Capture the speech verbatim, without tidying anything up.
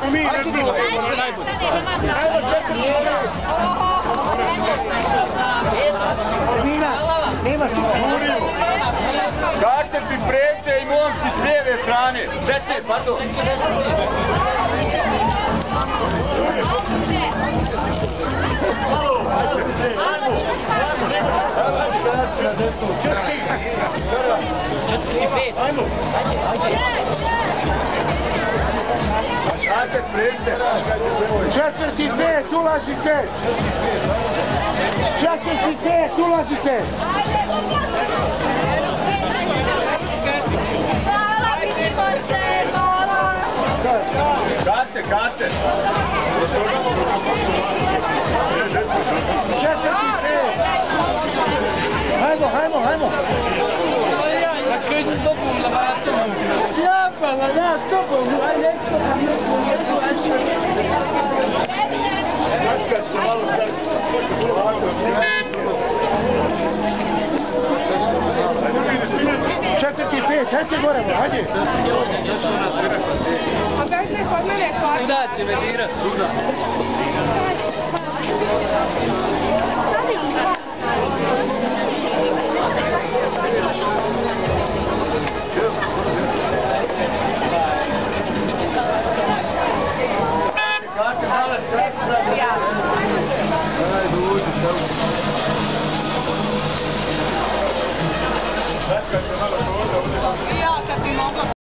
ćemo mi, ne bilo. Ajmo četiri četiri. Mina, nema što kurio. Karte pripremite i momci s lijeve strane. Dete, pardon. Četvrti pet, ulazite! Četvrti pet, ulazite! Hvala, vidimo se, hvala! Karte, karte! Četvrti pet! Hajmo, hajmo, hajmo! Ja, pa, da, stopom! Ajde, stopom! Četvrti pet, hajde gore, hajde! A dajte kod mene kvarta. Kuda će me dirat? Kuda? Karte, male, karte, Ja. Ajde, uđi,